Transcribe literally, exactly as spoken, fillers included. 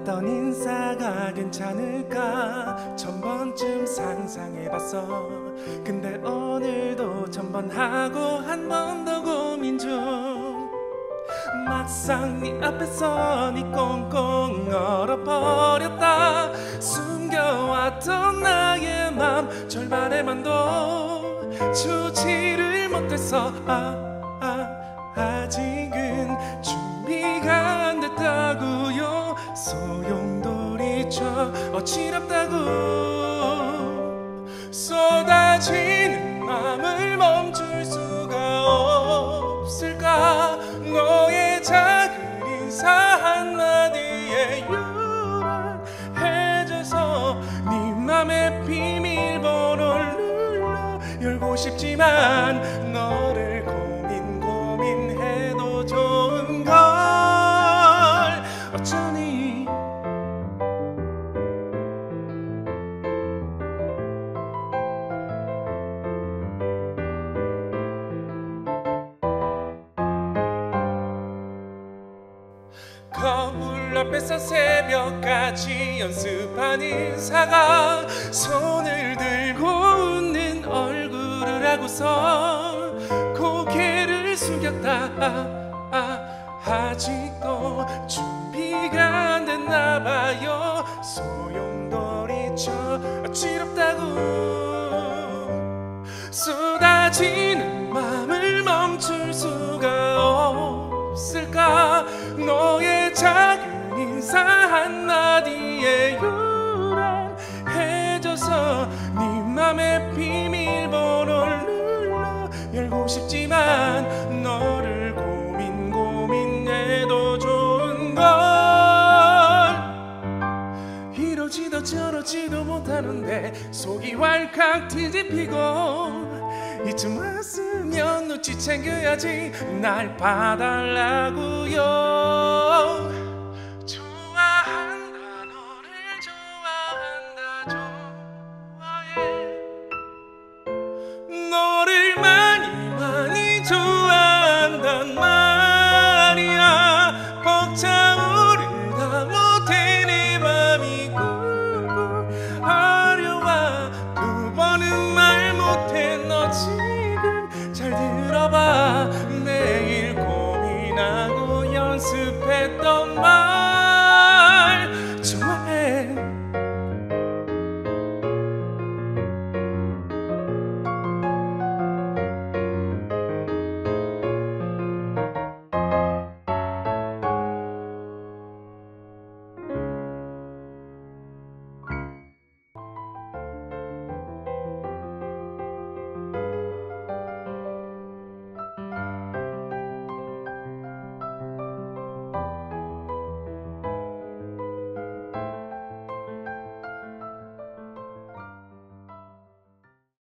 어떤 인사가 괜찮을까 천번쯤 상상해봤어. 근데 오늘도 천번하고 한 번 더 고민 중. 막상 네 앞에서 네 꽁꽁 얼어버렸다. 숨겨왔던 나의 맘 절반에만도 주지를 못했어. 아, 아, 아직은 준비가 안 됐다고요. 소용돌이쳐 어지럽다고. 쏟아지는 맘을 멈출 수가 없을까. 너의 작은 인사 한마디에 유란해져서 네 맘의 비밀번호를 눌러 열고 싶지만 너를 고민 고민해도 좋은 걸 어쩌니. 거울 앞에서 새벽까지 연습한 인사가 손을 들고 웃는 얼굴을 하고서 고개를 숙였다. 아, 아직도 준비가 안 됐나봐요. 소용돌이쳐 어지럽다고. 쏟아지는 맘을 멈출 수가 없을까. 너의 작은 인사 한마디에 유란해져서 네 맘의 비밀번호를 눌러 열고 싶지만 너를 고민 고민해도 좋은 걸. 이러지도 저러지도 못하는데 속이 왈칵 뒤집히고 이쯤 왔으면 눈치 챙겨야지. 날 봐달라고요.